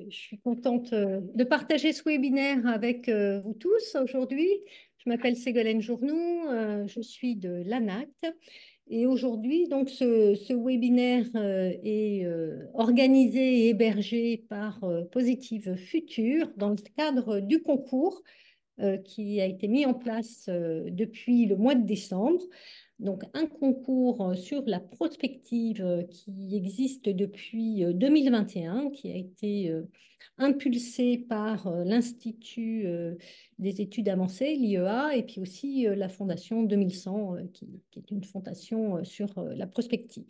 Je suis contente de partager ce webinaire avec vous tous aujourd'hui. Je m'appelle Ségolène Journoux, je suis de l'ANACT. Et aujourd'hui, donc, ce webinaire est organisé et hébergé par Positive Future dans le cadre du concours qui a été mis en place depuis le mois de décembre. Donc, un concours sur la prospective qui existe depuis 2021, qui a été impulsé par l'Institut des études avancées, l'IEA, et puis aussi la Fondation 2100, qui est une fondation sur la prospective.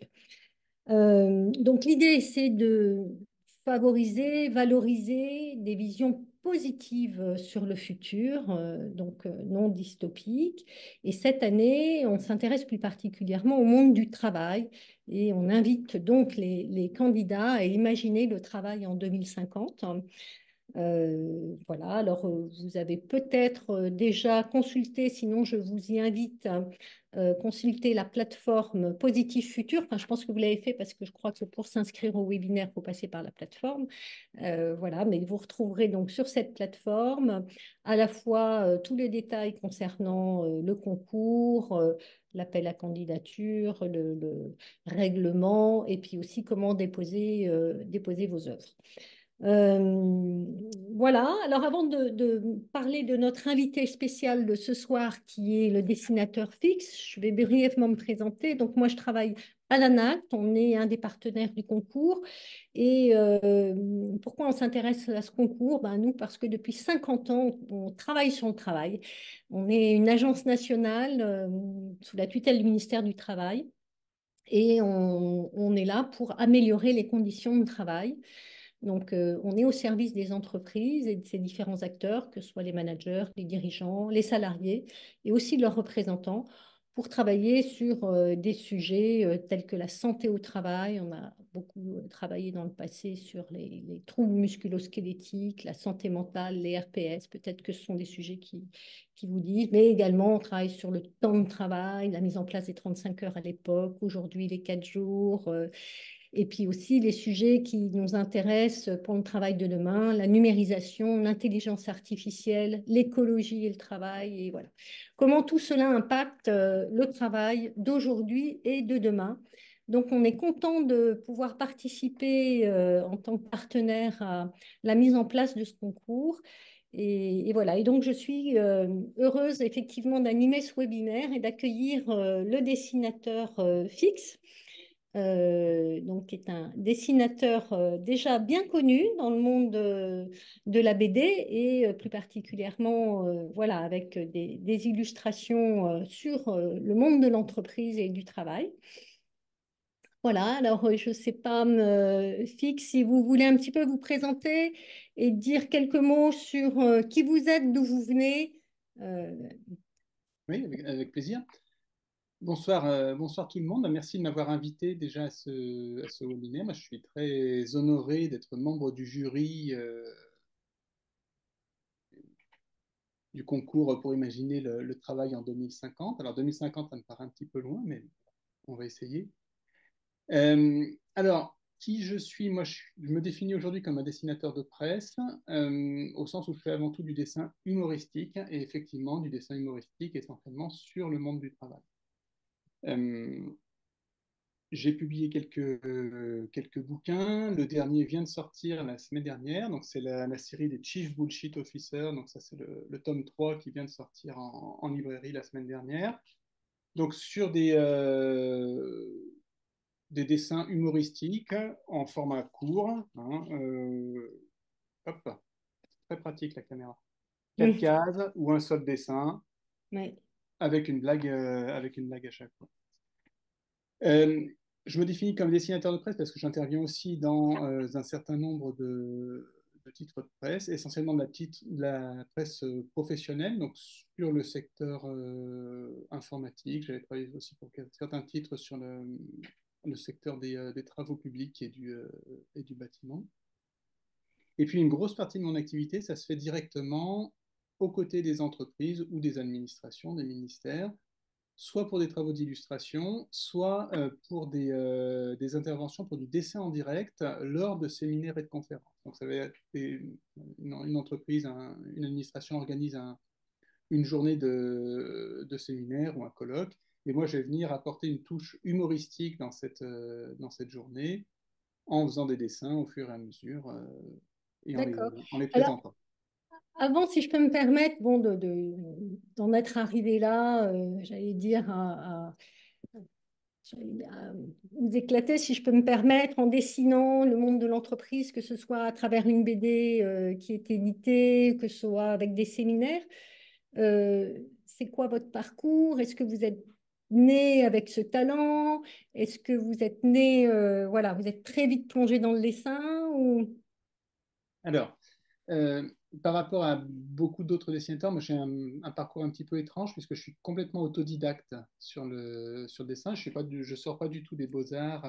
Donc l'idée, c'est de favoriser, valoriser des visions positives sur le futur, donc non dystopiques. Et cette année, on s'intéresse plus particulièrement au monde du travail et on invite donc les candidats à imaginer le travail en 2050. Voilà, alors vous avez peut-être déjà consulté, sinon je vous y invite à consulter la plateforme Positif Futur. Enfin, je pense que vous l'avez fait parce que je crois que pour s'inscrire au webinaire, il faut passer par la plateforme. Voilà, mais vous retrouverez donc sur cette plateforme à la fois tous les détails concernant le concours, l'appel à candidature, le règlement, et puis aussi comment déposer vos œuvres. Euh, voilà, alors avant de parler de notre invité spécial de ce soir, qui est le dessinateur fixe, je vais brièvement me présenter. Donc moi, je travaille à l'ANACT, on est un des partenaires du concours. Et pourquoi on s'intéresse à ce concours? Ben, nous, parce que depuis 50 ans, on travaille sur le travail. On est une agence nationale sous la tutelle du ministère du Travail. Et on est là pour améliorer les conditions de travail. Donc, on est au service des entreprises et de ces différents acteurs, que ce soit les managers, les dirigeants, les salariés et aussi leurs représentants, pour travailler sur des sujets tels que la santé au travail. On a beaucoup travaillé dans le passé sur les troubles musculo-squelettiques, la santé mentale, les RPS. Peut-être que ce sont des sujets qui vous disent, mais également on travaille sur le temps de travail, la mise en place des 35 heures à l'époque, aujourd'hui les 4 jours. Et puis aussi les sujets qui nous intéressent pour le travail de demain, la numérisation, l'intelligence artificielle, l'écologie et le travail. Et voilà. Comment tout cela impacte le travail d'aujourd'hui et de demain. Donc, on est content de pouvoir participer en tant que partenaire à la mise en place de ce concours. Et voilà. Et donc, je suis heureuse effectivement d'animer ce webinaire et d'accueillir le dessinateur fixe donc qui est un dessinateur déjà bien connu dans le monde de la BD et plus particulièrement voilà, avec des illustrations sur le monde de l'entreprise et du travail. Voilà, alors je ne sais pas, Fix, si vous voulez un petit peu vous présenter et dire quelques mots sur qui vous êtes, d'où vous venez. Euh, Oui, avec plaisir. Bonsoir, bonsoir tout le monde. Merci de m'avoir invité déjà à ce webinaire. Moi, je suis très honoré d'être membre du jury du concours pour imaginer le travail en 2050. Alors, 2050, ça me paraît un petit peu loin, mais on va essayer. Alors, qui je suis? Moi, je me définis aujourd'hui comme un dessinateur de presse, au sens où je fais avant tout du dessin humoristique, et effectivement du dessin humoristique essentiellement sur le monde du travail. Euh, J'ai publié quelques bouquins. Le dernier vient de sortir la semaine dernière. Donc, c'est la série des Chief Bullshit Officers. Donc, ça, c'est le tome 3 qui vient de sortir en librairie la semaine dernière. Donc, sur des dessins humoristiques en format court. Hein, hop, très pratique la caméra. Quatre cases ou un seul dessin ouais. avec une blague à chaque fois. Euh, je me définis comme dessinateur de presse parce que j'interviens aussi dans un certain nombre de titres de presse, essentiellement de la presse professionnelle, donc sur le secteur informatique. J'avais travaillé aussi pour certains titres sur le secteur des travaux publics et du bâtiment. Et puis une grosse partie de mon activité, ça se fait directement aux côtés des entreprises ou des administrations, des ministères, soit pour des travaux d'illustration, soit pour des interventions pour du dessin en direct lors de séminaires et de conférences. Donc ça va être une entreprise, une administration organise une journée de séminaire ou un colloque, et moi je vais venir apporter une touche humoristique dans cette journée en faisant des dessins au fur et à mesure et D'accord. en les Alors, présentant. avant, si je peux me permettre, bon, d'en être arrivé là, j'allais dire à vous éclater, si je peux me permettre, en dessinant le monde de l'entreprise, que ce soit à travers une BD qui est éditée, que ce soit avec des séminaires. C'est quoi votre parcours? Est-ce que vous êtes né avec ce talent? Est-ce que vous êtes né, voilà, vous êtes très vite plongé dans le dessin ou... Alors, euh, par rapport à beaucoup d'autres dessinateurs, moi j'ai un parcours un petit peu étrange puisque je suis complètement autodidacte sur le dessin. Je sors pas du tout des beaux-arts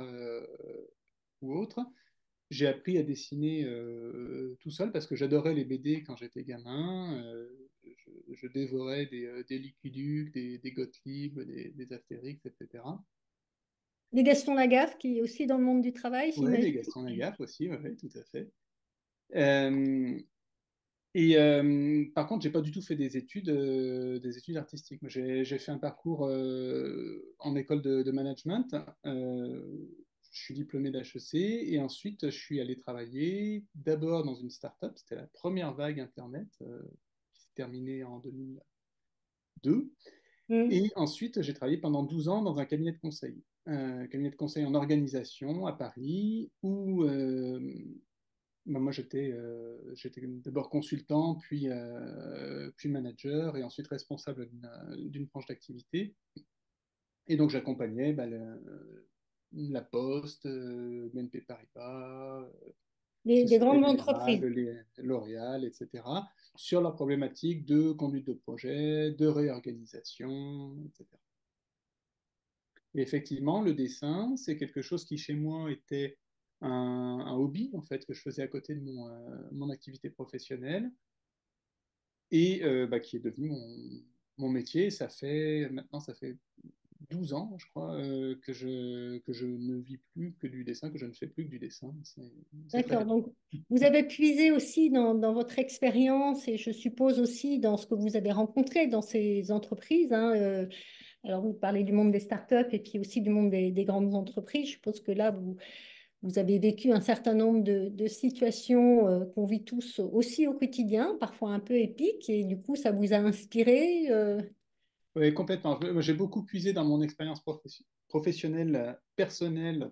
ou autres. J'ai appris à dessiner tout seul parce que j'adorais les BD quand j'étais gamin. Je dévorais des Lucky Luke, des Gottlieb, des Astérix, etc. Les Gaston Lagaffe, qui est aussi dans le monde du travail, Ouais, j'imagine. des Gaston Lagaffe aussi, ouais, ouais, tout à fait. Euh, par contre, j'ai pas du tout fait des études artistiques. Moi, j'ai fait un parcours en école de management. Euh, je suis diplômé d'HEC et ensuite je suis allé travailler d'abord dans une start-up. C'était la première vague Internet qui s'est terminée en 2002. Mm. Et ensuite, j'ai travaillé pendant 12 ans dans un cabinet de conseil. Cabinet de conseil en organisation à Paris où bah, moi, j'étais d'abord consultant, puis manager, et ensuite responsable d'une branche d'activité. Et donc, j'accompagnais bah, la Poste, BNP Paribas, Des Société grandes Générale, entreprises. L'Oréal, etc., sur leurs problématiques de conduite de projet, de réorganisation, etc. Et effectivement, le dessin, c'est quelque chose qui, chez moi, était un hobby, en fait, que je faisais à côté de mon activité professionnelle et bah, qui est devenu mon métier. Maintenant, ça fait 12 ans, je crois, que je ne vis plus que du dessin, que je ne fais plus que du dessin. C'est très D'accord. bien. Donc, vous avez puisé aussi dans votre expérience et je suppose aussi dans ce que vous avez rencontré dans ces entreprises, hein, alors, vous parlez du monde des startups et puis aussi du monde des grandes entreprises. Je suppose que là, vous avez vécu un certain nombre de situations qu'on vit tous aussi au quotidien, parfois un peu épiques, et du coup, ça vous a inspiré. Oui, complètement. Moi, j'ai beaucoup puisé dans mon expérience professionnelle, personnelle,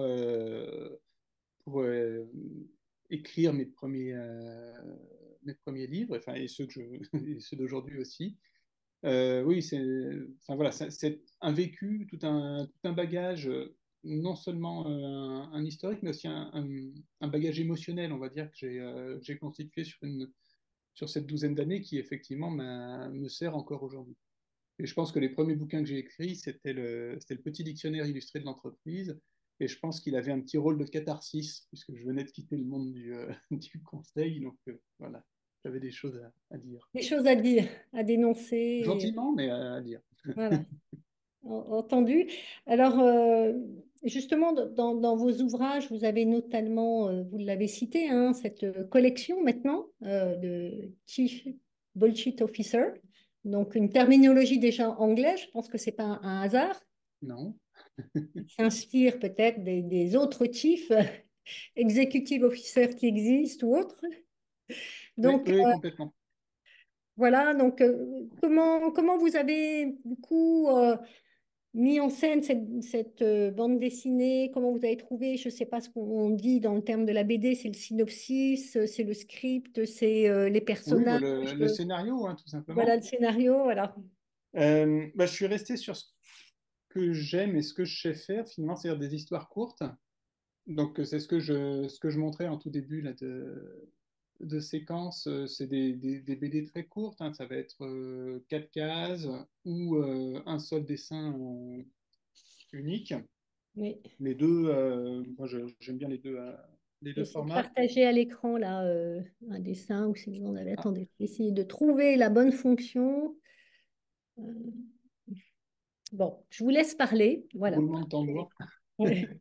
pour écrire mes premiers livres, enfin, et ceux et ceux d'aujourd'hui aussi. Oui, enfin voilà, c'est un vécu, tout un bagage, non seulement un historique, mais aussi un bagage émotionnel, on va dire, que j'ai constitué sur cette douzaine d'années qui, effectivement, me sert encore aujourd'hui. Et je pense que les premiers bouquins que j'ai écrits, c'était le petit dictionnaire illustré de l'entreprise. Et je pense qu'il avait un petit rôle de catharsis, puisque je venais de quitter le monde du conseil. Donc voilà, j'avais des choses à dire. Des choses à dire, à dénoncer. Gentiment, mais à dire. Voilà, entendu. Alors, justement, dans vos ouvrages, vous avez notamment, vous l'avez cité, hein, cette collection maintenant de Chief Bullshit Officer. Donc, une terminologie déjà anglaise, je pense que c'est pas un hasard. Non. Qui s'inspire peut-être des autres chiefs executive officers qui existent ou autres. Oui, Donc, oui, complètement. voilà, donc comment vous avez du coup mis en scène cette bande dessinée? Comment vous avez trouvé, je ne sais pas ce qu'on dit dans le terme de la BD, c'est le synopsis, c'est le script, c'est les Oui, bah, personnages, le scénario, hein, tout voilà simplement. le scénario, voilà. Bah, je suis resté sur ce que j'aime et ce que je sais faire, finalement, c'est-à-dire des histoires courtes. Donc, c'est ce que je montrais en tout début là, de séquences. C'est des BD très courtes, hein. Ça va être 4 cases ou un seul dessin unique. Oui. Les deux, moi, j'aime bien les deux J'essaie de formats. partager à l'écran là un dessin ou si vous en avez. Ah, Attendez, je vais essayer de trouver la bonne fonction. Euh, Bon, je vous laisse parler. Voilà. roulement de tambour. Ouais.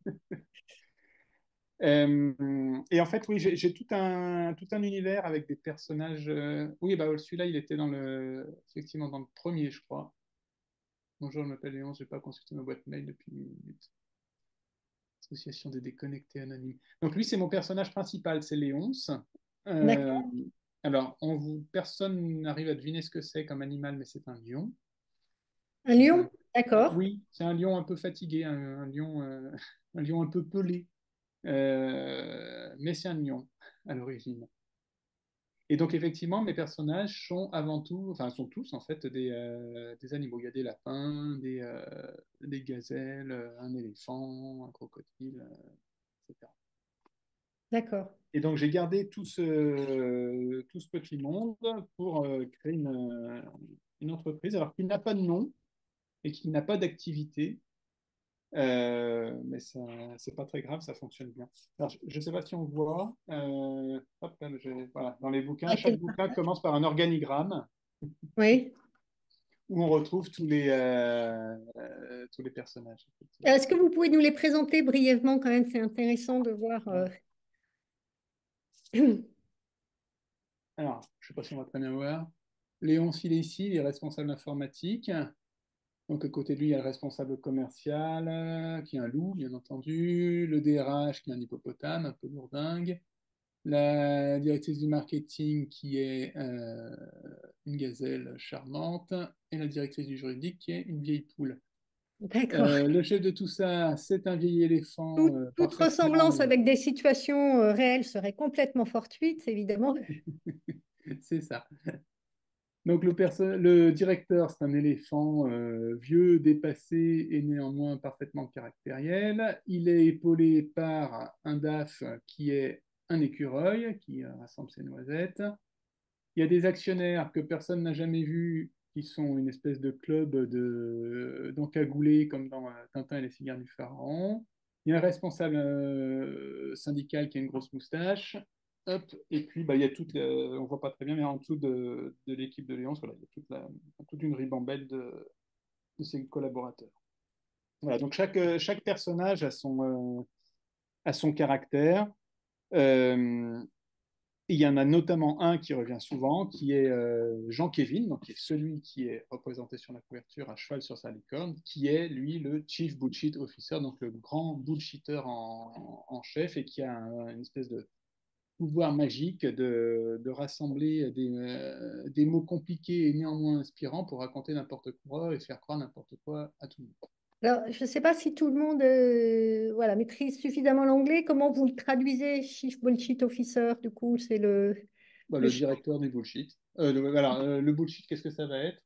Et en fait, oui, j'ai tout un univers avec des personnages. Oui, bah, celui-là, il était effectivement dans le premier, je crois. Bonjour, je m'appelle Léon, je n'ai pas consulté ma boîte mail depuis une minute. Association des déconnectés anonymes. Donc lui, c'est mon personnage principal, c'est Léonce. Euh, D'accord. alors, personne n'arrive à deviner ce que c'est comme animal, mais c'est un lion. Un Donc, lion? D'accord. oui, c'est un lion un peu fatigué, un lion, un lion un peu pelé. Mais c'est un lion à l'origine. Et donc, effectivement, mes personnages sont avant tout, enfin, sont tous en fait des animaux. Il y a des lapins, des gazelles, un éléphant, un crocodile, etc. D'accord. Et donc, j'ai gardé tout ce petit monde pour créer une entreprise, alors qui n'a pas de nom et qui n'a pas d'activité. Mais ça, c'est pas très grave, ça fonctionne bien. Alors, je ne sais pas si on voit. Hop, là, voilà, dans les bouquins, Arrêtez chaque le bouquin partage. commence par un organigramme Oui. où on retrouve tous les personnages. Est-ce que vous pouvez nous les présenter brièvement quand même? C'est intéressant de voir. Alors, je ne sais pas si on va très bien voir. Léon, s'il est ici, il est responsable informatique. Donc, à côté de lui, il y a le responsable commercial, qui est un loup, bien entendu. Le DRH, qui est un hippopotame, un peu lourdingue. La directrice du marketing, qui est une gazelle charmante. Et la directrice du juridique, qui est une vieille poule. D'accord. Le chef de tout ça, c'est un vieil éléphant Toute parfaitement. ressemblance avec des situations réelles serait complètement fortuite, évidemment. C'est ça. Donc le directeur, c'est un éléphant vieux, dépassé et néanmoins parfaitement caractériel. Il est épaulé par un DAF qui est un écureuil qui rassemble ses noisettes. Il y a des actionnaires que personne n'a jamais vus qui sont une espèce de club d'encagoulés comme dans Tintin et les cigares du pharaon. Il y a un responsable syndical qui a une grosse moustache. Hop, et puis bah, il y a on voit pas très bien, mais en dessous de l'équipe de Léon, voilà, il y a toute une ribambelle de ses collaborateurs. Voilà, donc chaque personnage a son caractère. Euh, il y en a notamment un qui revient souvent, qui est Jean-Kévin, donc qui est celui qui est représenté sur la couverture à cheval sur sa licorne, qui est lui le Chief Bullshit Officer, donc le grand bullshitter en chef et qui a une espèce de pouvoir magique de rassembler des mots compliqués et néanmoins inspirants pour raconter n'importe quoi et faire croire n'importe quoi à tout le monde. Alors, je ne sais pas si tout le monde voilà, maîtrise suffisamment l'anglais. Comment vous le traduisez, Chief Bullshit Officer? Du coup, c'est Bah, le le chef. directeur du bullshit. Le bullshit, qu'est-ce que ça va être?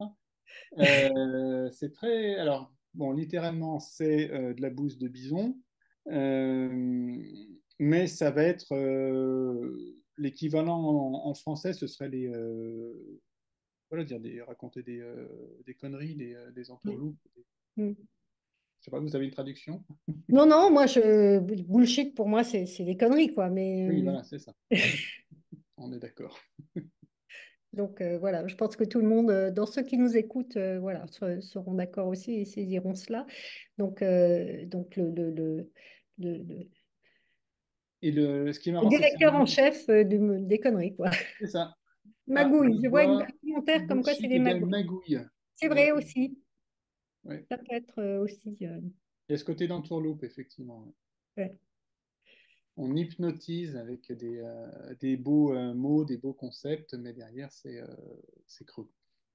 C'est très. Alors, bon, littéralement, c'est de la bouse de bison, Euh, mais ça va être l'équivalent en français, ce serait voilà, raconter des conneries, des entourloupes. Mm. Je sais pas, vous avez une traduction? Non, non, bullshit pour moi, c'est des conneries, quoi. Mais, Oui, voilà, c'est ça. On est d'accord. donc, voilà, je pense que tout le monde, dans ceux qui nous écoutent, voilà, seront d'accord aussi et saisiront cela. Donc le- Et ce qui est le marrant, c'est que c'est un directeur en livre. chef des conneries, quoi. C'est ça. Ah, je Magouille. Je vois un vois commentaire comme quoi c'est bullshit des égale magouilles. magouille. C'est Ouais, vrai aussi. ouais. Ça peut être aussi. Il y a ce côté d'entourloupe, effectivement. Ouais. Ouais. On hypnotise avec des beaux mots, des beaux concepts, mais derrière, c'est creux.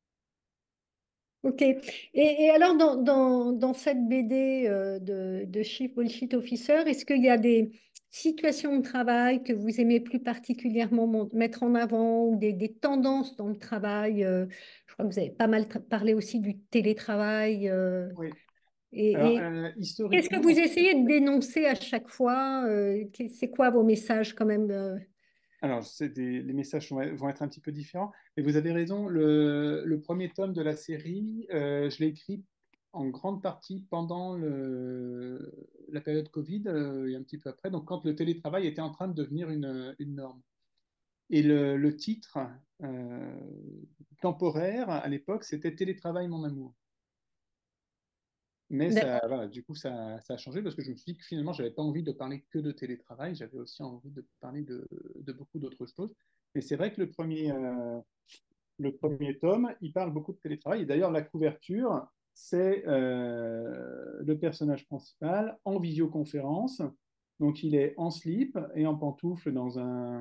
Ok. Et alors, dans cette BD de Chief Bullshit Officer, est-ce qu'il y a des situations de travail que vous aimez plus particulièrement mettre en avant ou des tendances dans le travail? Je crois que vous avez pas mal parlé aussi du télétravail. Oui. Alors, Et qu'est-ce que vous historiquement, essayez de dénoncer à chaque fois? C'est quoi vos messages quand même? alors les messages vont être un petit peu différents, mais vous avez raison, le premier tome de la série, je l'ai écrit en grande partie pendant la période Covid et un petit peu après, donc quand le télétravail était en train de devenir une norme. Et le titre temporaire à l'époque, c'était Télétravail, mon amour. Mais ça, D'accord. voilà, du coup, ça a changé parce que je me suis dit que finalement, je n'avais pas envie de parler que de télétravail, j'avais aussi envie de parler de beaucoup d'autres choses. Et c'est vrai que le premier tome, il parle beaucoup de télétravail. Et d'ailleurs, la couverture, c'est le personnage principal en visioconférence. Donc, il est en slip et en pantoufle dans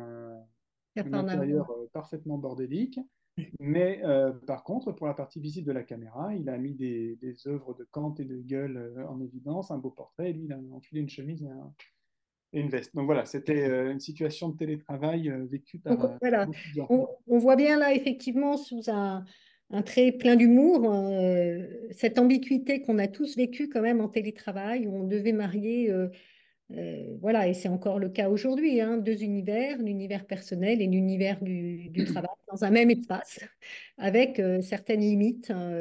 un Capernaum. intérieur parfaitement bordélique. Mais par contre, pour la partie visible de la caméra, il a mis des œuvres de Kant et de Hegel en évidence, un beau portrait, et lui, il a enfilé une chemise et une veste. Donc voilà, c'était une situation de télétravail vécue Donc par voilà, beaucoup de gens. on voit bien là effectivement sous un trait plein d'humour cette ambiguïté qu'on a tous vécue quand même en télétravail, où on devait marier, voilà, et c'est encore le cas aujourd'hui, hein, deux univers, l'univers personnel et l'univers du travail dans un même espace, avec certaines limites, hein,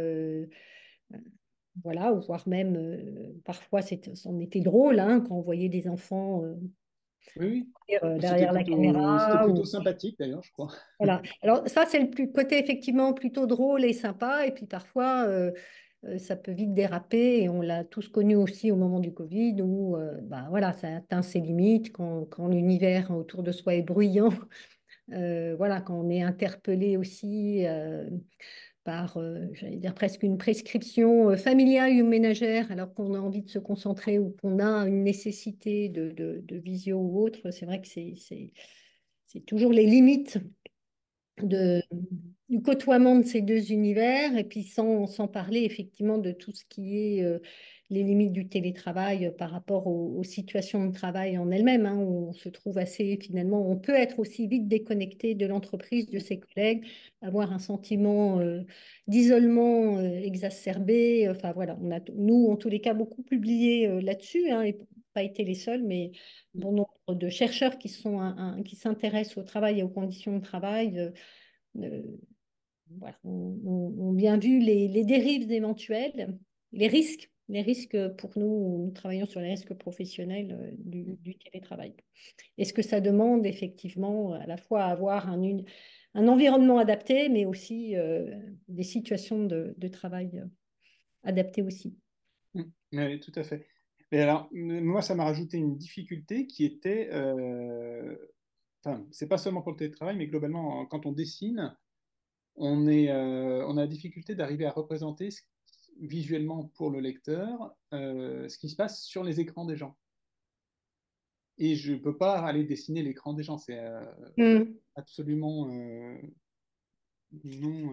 voilà, ou voire même parfois c'en était drôle hein, quand on voyait des enfants Oui, oui. derrière la C'était caméra. plutôt sympathique d'ailleurs, je crois. Voilà. Alors ça, c'est le côté effectivement plutôt drôle et sympa. Et puis parfois, ça peut vite déraper. Et on l'a tous connu aussi au moment du Covid où bah, voilà, ça atteint ses limites quand l'univers autour de soi est bruyant. Voilà, quand on est interpellé aussi par, j'allais dire, presque une prescription familiale ou ménagère, alors qu'on a envie de se concentrer ou qu'on a une nécessité de visio ou autre. C'est vrai que c'est toujours les limites de, du côtoiement de ces deux univers, et puis sans parler effectivement de tout ce qui est les limites du télétravail par rapport aux situations de travail en elles-mêmes, hein, où on se trouve assez finalement, on peut être aussi vite déconnecté de l'entreprise, de ses collègues, avoir un sentiment d'isolement exacerbé. Enfin voilà, on a, nous, en tous les cas, beaucoup publié là-dessus, hein, et pas été les seuls, mais bon nombre de chercheurs qui sont qui s'intéressent au travail et aux conditions de travail euh, voilà, ont bien vu les dérives éventuelles, les risques pour nous, nous travaillons sur les risques professionnels du télétravail. Et ce que ça demande effectivement à la fois avoir un environnement adapté, mais aussi des situations de travail adaptées aussi. Oui, tout à fait. Et alors, moi, ça m'a rajouté une difficulté qui était, enfin, c'est pas seulement pour le télétravail, mais globalement, quand on dessine, on a la difficulté d'arriver à représenter visuellement pour le lecteur ce qui se passe sur les écrans des gens. Et je ne peux pas aller dessiner l'écran des gens, c'est Mm. absolument non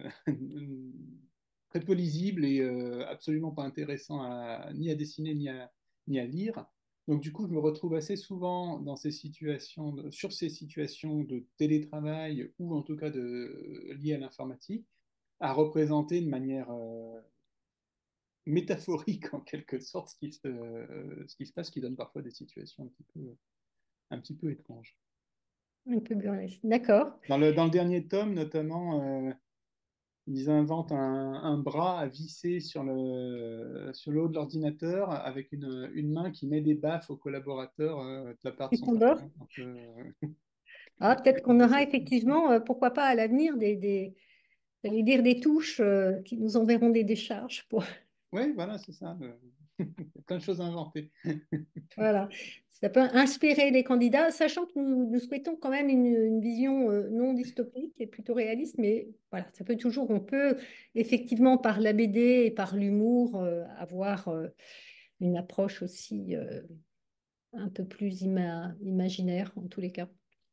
très peu lisible et absolument pas intéressant ni à dessiner ni à lire. Donc du coup, je me retrouve assez souvent dans ces situations, sur ces situations de télétravail ou en tout cas liées à l'informatique, à représenter de manière métaphorique en quelque sorte ce qui se passe, qui donne parfois des situations un petit peu étranges. Un peu burlesque. D'accord. Dans le dernier tome, notamment, ils inventent un bras à visser sur le haut de l'ordinateur avec une main qui met des baffes aux collaborateurs de la part de Tu son t'endors? patron. Donc, Ah, peut-être qu'on aura c'est- effectivement, pourquoi pas à l'avenir, j'allais dire des touches qui nous enverront des décharges pour, ouais, voilà, c'est ça. Il y a plein de choses à inventer. voilà. Ça peut inspirer les candidats, sachant que nous souhaitons quand même une vision non dystopique et plutôt réaliste, mais voilà, ça peut toujours, on peut effectivement par la BD et par l'humour avoir une approche aussi un peu plus imaginaire en tous les cas.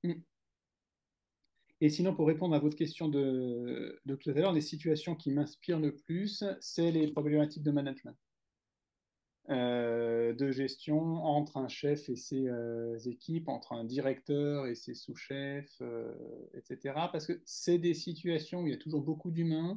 Et sinon, pour répondre à votre question de tout à l'heure, les situations qui m'inspirent le plus, c'est les problématiques de management, de gestion entre un chef et ses équipes, entre un directeur et ses sous-chefs, etc. Parce que c'est des situations où il y a toujours beaucoup d'humains.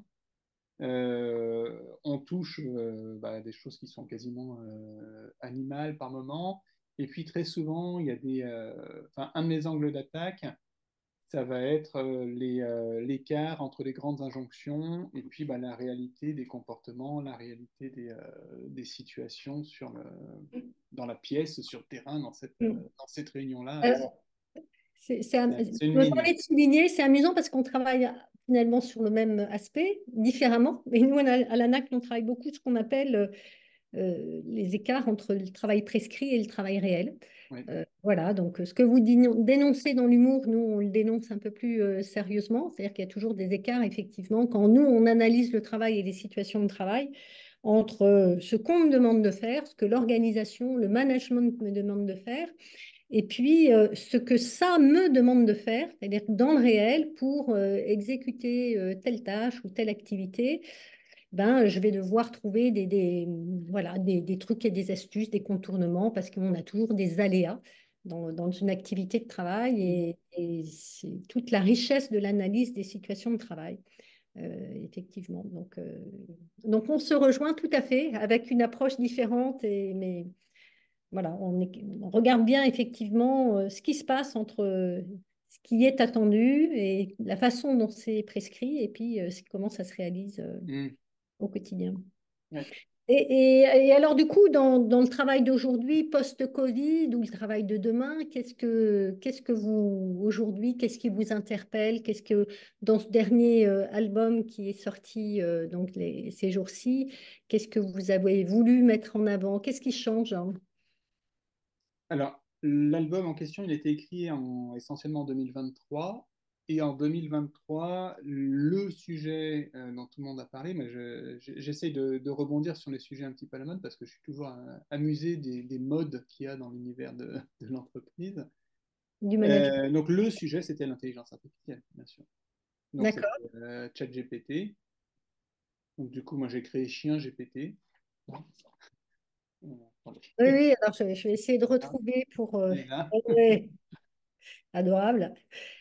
On touche des choses qui sont quasiment animales par moment. Et puis très souvent, il y a un de mes angles d'attaque, ça va être l'écart entre les grandes injonctions et puis la réalité des comportements, la réalité des situations dans la pièce, sur le terrain, Mm. dans cette réunion-là. Alors, C'est une je me mine. permets de souligner, c'est amusant parce qu'on travaille finalement sur le même aspect, différemment. Mais nous, à l'ANAC, on travaille beaucoup ce qu'on appelle les écarts entre le travail prescrit et le travail réel. Oui. Voilà, donc ce que vous dénoncez dans l'humour, nous, on le dénonce un peu plus sérieusement. C'est-à-dire qu'il y a toujours des écarts, effectivement, quand nous, on analyse le travail et les situations de travail, entre ce qu'on me demande de faire, ce que l'organisation, le management me demande de faire, et puis ce que ça me demande de faire, c'est-à-dire dans le réel, pour exécuter telle tâche ou telle activité, ben, je vais devoir trouver voilà, des trucs et des astuces, des contournements, parce qu'on a toujours des aléas dans une activité de travail et c'est toute la richesse de l'analyse des situations de travail, effectivement. Donc, on se rejoint tout à fait avec une approche différente, mais voilà, on regarde bien effectivement ce qui se passe entre ce qui est attendu et la façon dont c'est prescrit et puis comment ça se réalise Mm. au quotidien. Ouais. Et alors, du coup, dans le travail d'aujourd'hui, post-Covid ou le travail de demain, qu'est-ce que vous, aujourd'hui, qu'est-ce qui vous interpelle? Qu'est-ce que, dans ce dernier album qui est sorti donc ces jours-ci, qu'est-ce que vous avez voulu mettre en avant? Qu'est-ce qui change, hein? Alors, l'album en question, il a été écrit essentiellement en 2023. Et en 2023, le sujet dont tout le monde a parlé, mais j'essaie de rebondir sur les sujets un petit peu à la mode parce que je suis toujours amusé des modes qu'il y a dans l'univers de l'entreprise. Du management? Donc, le sujet, c'était l'intelligence artificielle, bien sûr. Donc, c'était D'accord. ChatGPT. Donc, du coup, moi, j'ai créé Chien GPT. Attendez. Oui, oui, alors je vais essayer de retrouver pour... Il est là. ouais, adorable.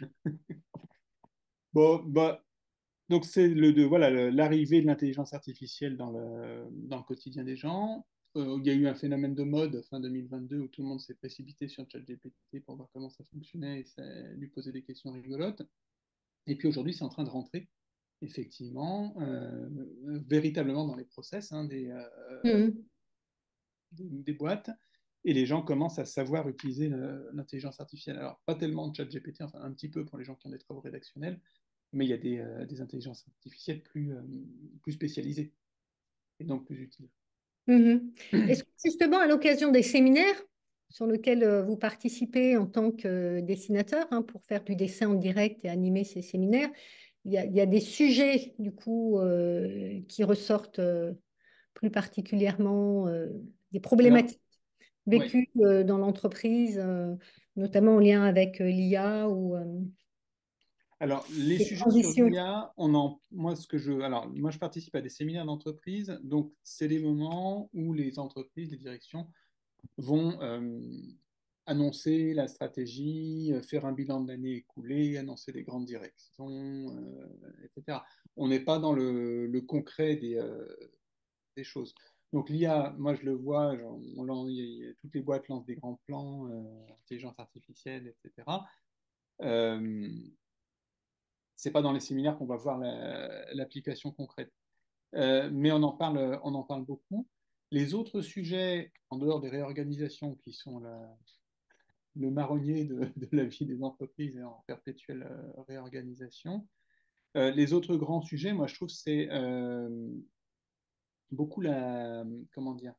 Bon, bah, donc c'est voilà, l'arrivée de l'intelligence artificielle dans le quotidien des gens. Il y a eu un phénomène de mode fin 2022 où tout le monde s'est précipité sur ChatGPT pour voir comment ça fonctionnait et ça, lui poser des questions rigolotes. Et puis aujourd'hui, c'est en train de rentrer, effectivement, véritablement dans les process Mhm. des boîtes. Et les gens commencent à savoir utiliser l'intelligence artificielle. Alors, pas tellement de ChatGPT, enfin un petit peu pour les gens qui ont des travaux rédactionnels, mais il y a des intelligences artificielles plus spécialisées et donc plus utiles. Mhm. Est-ce que justement, à l'occasion des séminaires sur lesquels vous participez en tant que dessinateur, hein, pour faire du dessin en direct et animer ces séminaires, il y a des sujets, du coup, qui ressortent plus particulièrement, des Alors, problématiques oui. vécues dans l'entreprise, notamment en lien avec l'IA ou Alors, les les sujets sur transitions. l'IA, moi, je participe à des séminaires d'entreprise, donc c'est les moments où les entreprises, les directions vont annoncer la stratégie, faire un bilan de l'année écoulée, annoncer les grandes directions, etc. On n'est pas dans le concret des choses. Donc l'IA, moi je le vois, toutes les boîtes lancent des grands plans, intelligence artificielle, etc. Euh, c'est pas dans les séminaires qu'on va voir l'application concrète. Mais on en parle beaucoup. Les autres sujets, en dehors des réorganisations qui sont le marronnier de la vie des entreprises et en perpétuelle réorganisation, les autres grands sujets, moi je trouve c'est beaucoup comment dire,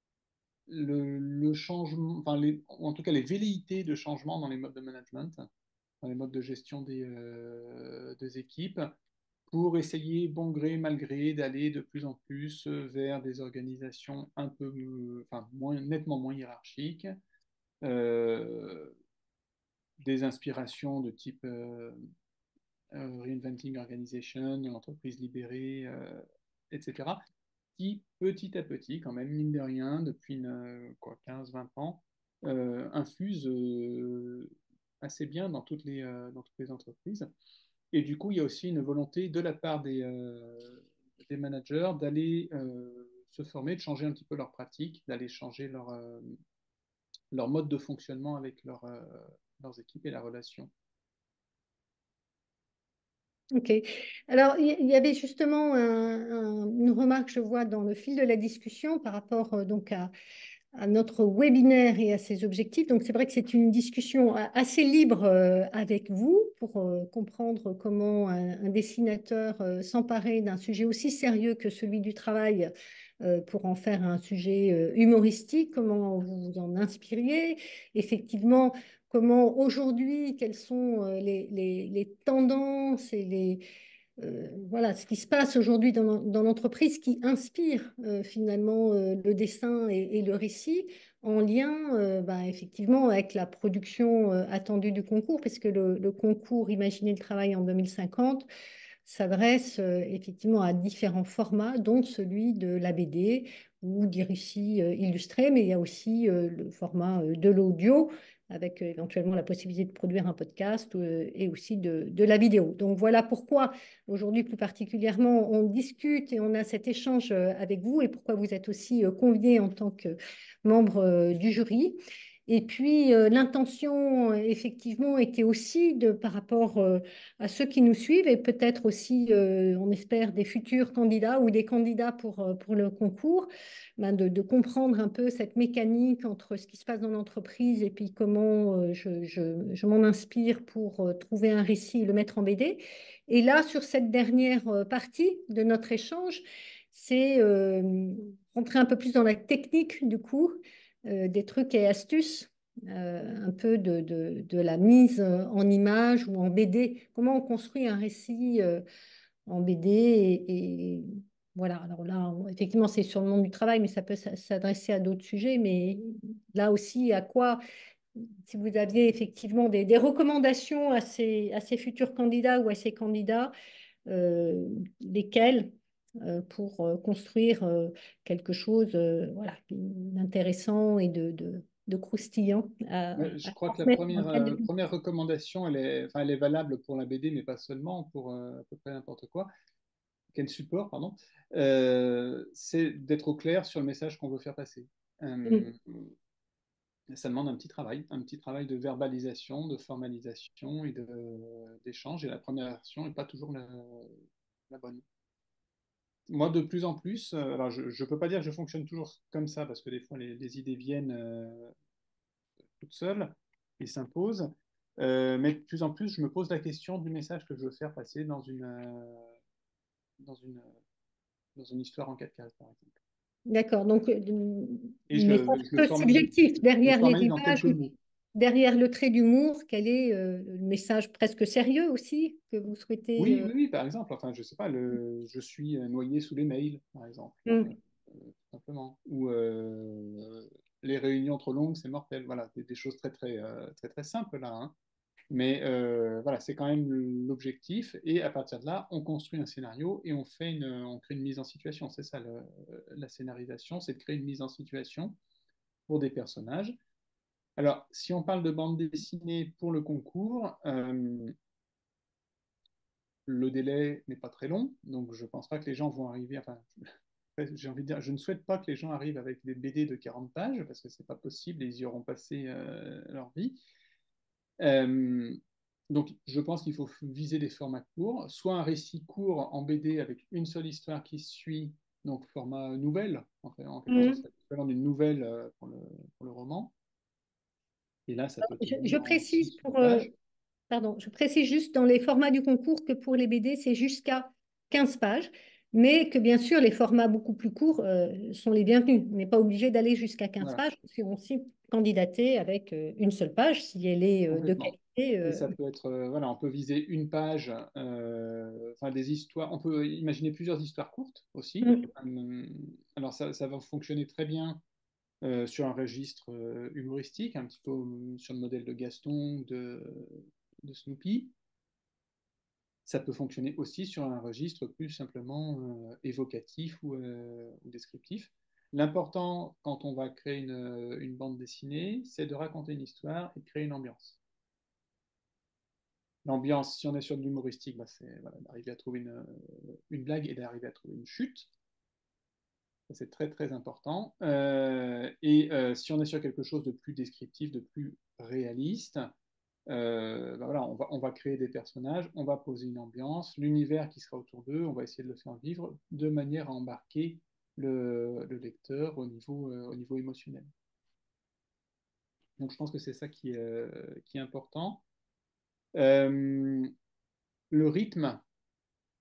le changement, enfin en tout cas les velléités de changement dans les modes de management, dans les modes de gestion des équipes, pour essayer, bon gré, mal gré, d'aller de plus en plus vers des organisations un peu, enfin, nettement moins hiérarchiques, euh, des inspirations de type Reinventing Organization, l'entreprise libérée, etc., qui, petit à petit, quand même, mine de rien, depuis 15-20 ans, infuse assez bien dans toutes les entreprises. Et du coup, il y a aussi une volonté de la part des managers d'aller se former, de changer un petit peu leur pratique, d'aller changer leur mode de fonctionnement avec leurs équipes et la relation. Ok. Alors, il y avait justement une remarque, je vois, dans le fil de la discussion par rapport donc à notre webinaire et à ses objectifs. Donc, c'est vrai que c'est une discussion assez libre avec vous pour comprendre comment un dessinateur s'emparer d'un sujet aussi sérieux que celui du travail pour en faire un sujet humoristique, comment vous vous en inspiriez, effectivement, comment aujourd'hui, quelles sont les tendances et voilà, ce qui se passe aujourd'hui dans l'entreprise qui inspire finalement le dessin et le récit en lien bah, effectivement avec la production attendue du concours, puisque le concours Imaginez le travail en 2050 s'adresse effectivement à différents formats, dont celui de la BD ou des récits illustrés, mais il y a aussi le format de l'audio avec éventuellement la possibilité de produire un podcast et aussi de la vidéo. Donc voilà pourquoi aujourd'hui plus particulièrement on discute et on a cet échange avec vous et pourquoi vous êtes aussi conviés en tant que membre du jury. Et puis, l'intention, effectivement, était aussi par rapport à ceux qui nous suivent et peut-être aussi, on espère, des futurs candidats ou des candidats pour le concours, ben, de comprendre un peu cette mécanique entre ce qui se passe dans l'entreprise et puis comment je m'en inspire pour trouver un récit et le mettre en BD. Et là, sur cette dernière partie de notre échange, c'est rentrer un peu plus dans la technique du coup des trucs et astuces, un peu de la mise en image ou en BD. Comment on construit un récit en BD voilà. Alors là, effectivement, c'est sur le monde du travail, mais ça peut s'adresser à d'autres sujets. Mais là aussi, à quoi, si vous aviez effectivement des recommandations à ces futurs candidats ou à ces candidats, lesquels pour construire quelque chose voilà, d'intéressant et de croustillant Je à crois que la transmettre dans le cadre de... première recommandation, enfin, elle est valable pour la BD, mais pas seulement, pour à peu près n'importe quoi, quel support, pardon, c'est d'être au clair sur le message qu'on veut faire passer. Mm. Ça demande un petit travail de verbalisation, de formalisation et d'échange. Et la première version n'est pas toujours la bonne. Moi, de plus en plus, alors je ne peux pas dire que je fonctionne toujours comme ça, parce que des fois, les idées viennent toutes seules et s'imposent. Mais de plus en plus, je me pose la question du message que je veux faire passer dans une, dans une histoire en 4 cases, par exemple. D'accord, donc, Et mais ça, je le peu subjectif, je le derrière les formalise en images, quelques mots. derrière le trait d'humour, quel est le message presque sérieux aussi que vous souhaitez Oui, oui, oui, par exemple. Enfin, je sais pas, je suis noyé sous les mails, par exemple, mm. tout simplement. Ou les réunions trop longues, c'est mortel. Voilà, des choses très, très simples là, hein. Mais voilà, c'est quand même l'objectif. Et à partir de là, on construit un scénario et on crée une mise en situation. C'est ça, la scénarisation, c'est de créer une mise en situation pour des personnages. Alors, si on parle de bande dessinée pour le concours, le délai n'est pas très long, donc je ne pense pas que les gens vont arriver. Enfin, j'ai envie de dire, je ne souhaite pas que les gens arrivent avec des BD de 40 pages, parce que ce n'est pas possible, et ils y auront passé leur vie. Euh, donc, je pense qu'il faut viser des formats courts, soit un récit court en BD avec une seule histoire qui suit, donc format nouvelle, en quelque sorte, Mm. c'est l'équivalent d'une nouvelle pour le roman. Et là, ça peut Je tenir en précise 6-8 pour, pages. pardon, je précise juste dans les formats du concours que pour les BD, c'est jusqu'à 15 pages, mais que bien sûr, les formats beaucoup plus courts sont les bienvenus. On n'est pas obligé d'aller jusqu'à 15 Voilà, pages, si on aussi candidater avec une seule page, si elle est de complètement. qualité. Et ça peut être, voilà, on peut viser une page, enfin des histoires, on peut imaginer plusieurs histoires courtes aussi. Mm. Alors ça va fonctionner très bien sur un registre humoristique, un petit peu sur le modèle de Gaston, de Snoopy. Ça peut fonctionner aussi sur un registre plus simplement évocatif ou descriptif. L'important quand on va créer une bande dessinée, c'est de raconter une histoire et de créer une ambiance. L'ambiance, si on est sur de l'humoristique, bah, c'est voilà, d'arriver à trouver une blague et d'arriver à trouver une chute. C'est très très important. Si on est sur quelque chose de plus descriptif, de plus réaliste, bah voilà, on va créer des personnages, on va poser une ambiance, l'univers qui sera autour d'eux, on va essayer de le faire vivre de manière à embarquer le lecteur au niveau émotionnel. Donc je pense que c'est ça qui est important. Euh, le rythme,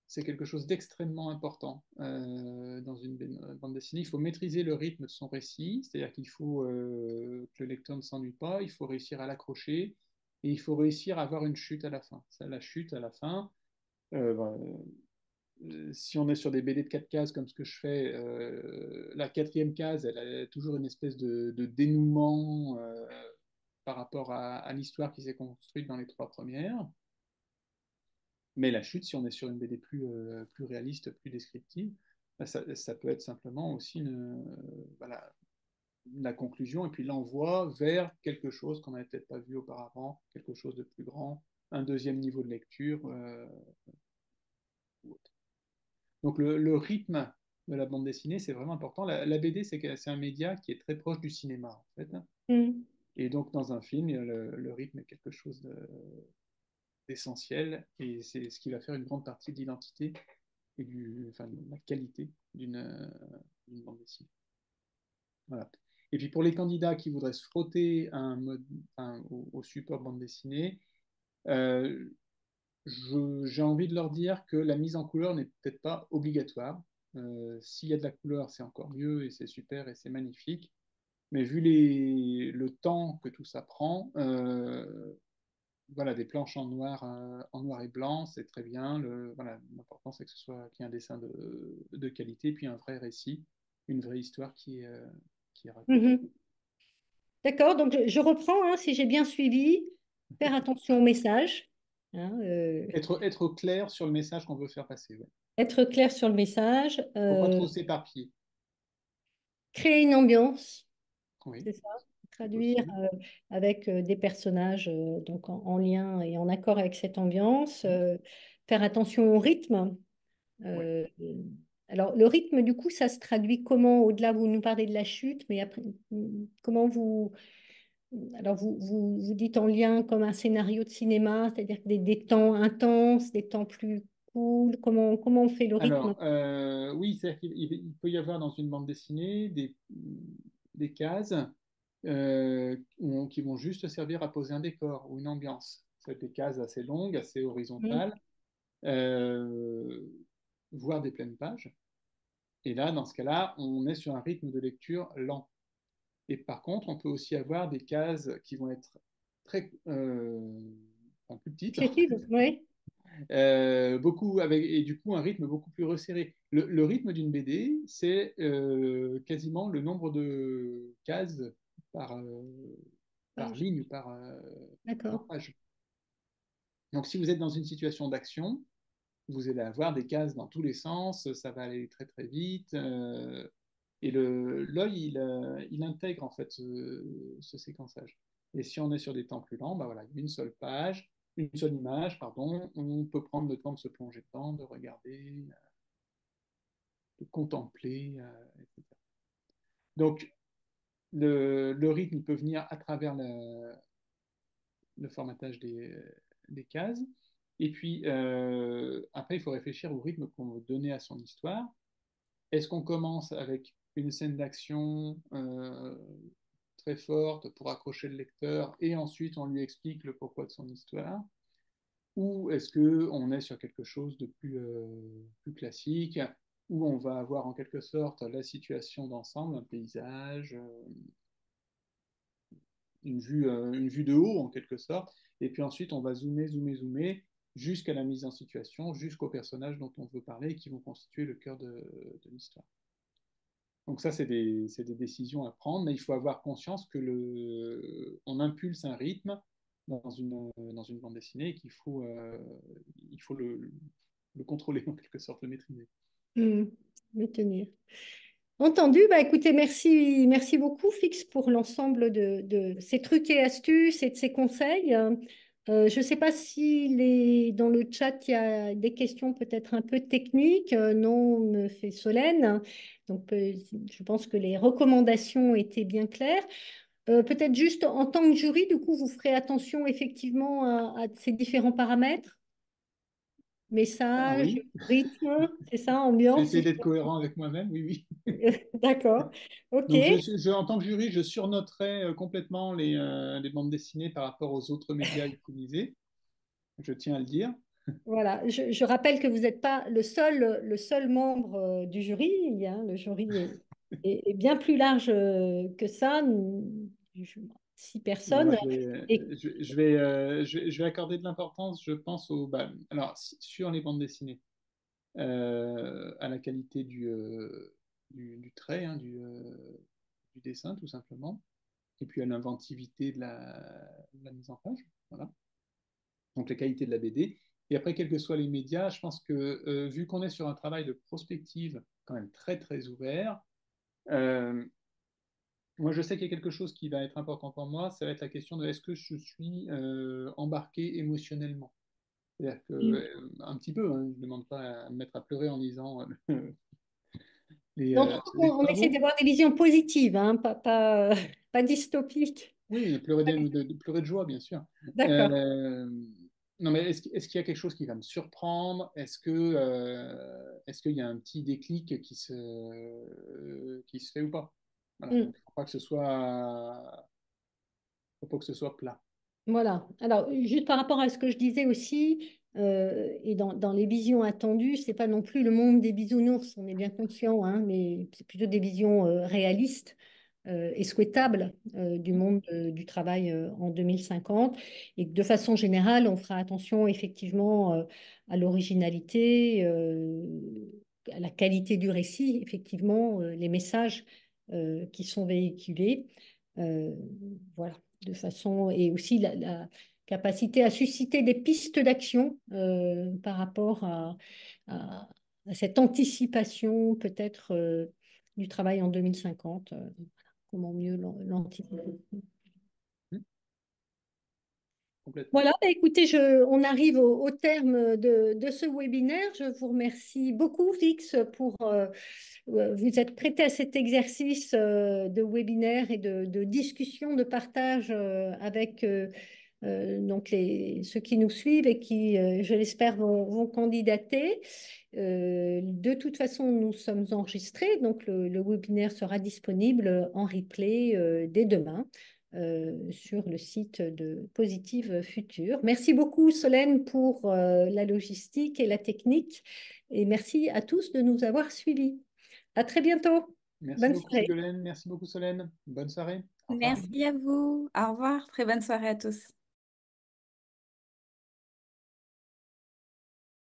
c'est quelque chose d'extrêmement important dans une bande dessinée. Il faut maîtriser le rythme de son récit, c'est-à-dire qu'il faut que le lecteur ne s'ennuie pas, il faut réussir à l'accrocher et il faut réussir à avoir une chute à la fin. Ça, la chute à la fin, ben, si on est sur des BD de 4 cases comme ce que je fais, la quatrième case, elle a toujours une espèce de dénouement par rapport à l'histoire qui s'est construite dans les 3 premières. Mais la chute, si on est sur une BD plus réaliste, plus descriptive, bah, ça peut être simplement aussi voilà, la conclusion et puis l'envoi vers quelque chose qu'on n'avait peut-être pas vu auparavant, quelque chose de plus grand, un deuxième niveau de lecture. Donc le rythme de la bande dessinée, c'est vraiment important. La BD, c'est un média qui est très proche du cinéma, en fait. Mm. Et donc dans un film, le rythme est quelque chose d'essentiel et c'est ce qui va faire une grande partie de l'identité et enfin, de la qualité d'une bande dessinée. Voilà. Et puis pour les candidats qui voudraient se frotter à un mode, enfin, au support bande dessinée, euh, j'ai envie de leur dire que la mise en couleur n'est peut-être pas obligatoire. S'il y a de la couleur, c'est encore mieux et c'est super et c'est magnifique. Mais vu le temps que tout ça prend, voilà, des planches en noir et blanc, c'est très bien. Voilà, l'important, c'est que ce soit qu'il y ait un dessin de qualité, puis un vrai récit, une vraie histoire qui est racontée. Mhm. D'accord, donc je reprends, hein, si j'ai bien suivi, faire attention au message, hein, Être clair sur le message qu'on veut faire passer. Ouais. être clair sur le message, Faut pas trop s'éparpiller. créer une ambiance, Oui, c'est ça, c'est traduire possible. avec des personnages donc en lien et en accord avec cette ambiance, faire attention au rythme. Oui. euh, alors le rythme, du coup, ça se traduit comment? Au-delà, vous nous parlez de la chute, mais après, comment vous... Alors, vous dites en lien comme un scénario de cinéma, c'est-à-dire des temps intenses, des temps plus cool. Comment on fait le rythme? Alors, oui, c'est-à-dire qu'il peut y avoir dans une bande dessinée des cases qui vont juste servir à poser un décor ou une ambiance. C'est des cases assez longues, assez Mm. horizontales, euh, voire des pleines pages. Et là, dans ce cas-là, on est sur un rythme de lecture lent. Et par contre, on peut aussi avoir des cases qui vont être très, enfin, plus petites, en Excessive, fait, oui. beaucoup avec, et du coup un rythme beaucoup plus resserré. Le rythme d'une BD, c'est quasiment le nombre de cases par, par Page. ligne, par D'accord. page. Donc si vous êtes dans une situation d'action, vous allez avoir des cases dans tous les sens, ça va aller très très vite. Et l'œil, il intègre en fait ce séquençage. Et si on est sur des temps plus lents, bah voilà, une seule page, une seule image, pardon, on peut prendre le temps de se plonger dedans, de regarder, de contempler, etc. Donc, le rythme il peut venir à travers le formatage des cases. Et puis, après, il faut réfléchir au rythme qu'on veut donner à son histoire. Est-ce qu'on commence avec une scène d'action très forte pour accrocher le lecteur et ensuite on lui explique le pourquoi de son histoire? Ou est-ce qu'on est sur quelque chose de plus classique où on va avoir en quelque sorte la situation d'ensemble, un paysage, une vue de haut en quelque sorte, et puis ensuite on va zoomer, zoomer, zoomer jusqu'à la mise en situation, jusqu'aux personnages dont on veut parler et qui vont constituer le cœur de l'histoire. Donc ça, c'est des décisions à prendre, mais il faut avoir conscience que on impulse un rythme dans une bande dessinée et il faut le contrôler en quelque sorte, le maîtriser. Mm. Me tenir. Entendu, bah écoutez, merci beaucoup Fix pour l'ensemble de ces trucs et astuces et de ces conseils. Je ne sais pas si dans le chat il y a des questions peut-être un peu techniques. Non, me fait Solène. Donc je pense que les recommandations étaient bien claires. Peut-être juste en tant que jury, du coup, vous ferez attention effectivement à ces différents paramètres, Ah message, oui, rythme, c'est ça, j'ai ambiance, essayé si je d'être cohérent avec moi-même, oui, oui. D'accord. Ok. Donc, en tant que jury, je surnoterai complètement les bandes dessinées par rapport aux autres médias utilisés. Je tiens à le dire. Voilà, je rappelle que vous n'êtes pas le seul membre du jury, hein. Le jury est bien plus large que ça, 6 personnes. Moi, Et je vais accorder de l'importance, je pense, alors, sur les bandes dessinées, à la qualité du trait, hein, du dessin, tout simplement, et puis à l'inventivité de la mise en page. Voilà. Donc, la qualité de la BD. Et après, quels que soient les médias, je pense que vu qu'on est sur un travail de prospective quand même très, très ouvert, euh, moi, je sais qu'il y a quelque chose qui va être important pour moi, ça va être la question de est-ce que je suis embarqué émotionnellement. C'est-à-dire que, un petit peu, hein, je ne demande pas à me mettre à pleurer en lisant donc, les on essaie travaux. d'avoir des visions positives, hein, pas dystopiques. Oui, pleurer de joie, bien sûr. D'accord. Euh, non, mais est-ce qu'il y a quelque chose qui va me surprendre? Est-ce qu'il y a un petit déclic qui se fait ou pas? Voilà. Mm. Donc, faut pas que ce soit plat. Voilà. Alors, juste par rapport à ce que je disais aussi, et dans les visions attendues, c'est pas non plus le monde des bisounours, on est bien conscient, hein, mais c'est plutôt des visions réalistes et souhaitables du monde du travail en 2050. Et que de façon générale, on fera attention effectivement à l'originalité, à la qualité du récit, effectivement, les messages qui sont véhiculés. Euh, voilà, de façon, et aussi la capacité à susciter des pistes d'action par rapport à- à cette anticipation peut-être du travail en 2050. Comment mieux l'anticiper. Hmm, complètement. Voilà, bah, écoutez, on arrive au terme de ce webinaire. Je vous remercie beaucoup, Fix, pour vous êtes prêté à cet exercice de webinaire et de discussion, de partage avec donc ceux qui nous suivent et qui, je l'espère, vont candidater. De toute façon, nous sommes enregistrés, donc le webinaire sera disponible en replay dès demain sur le site de Positive Future. Merci beaucoup, Solène, pour la logistique et la technique. Et merci à tous de nous avoir suivis. À très bientôt. Merci Bonne beaucoup, soirée. Ségolène. Merci beaucoup, Solène. Bonne soirée. Au revoir. Merci à vous. Au revoir. Très bonne soirée à tous.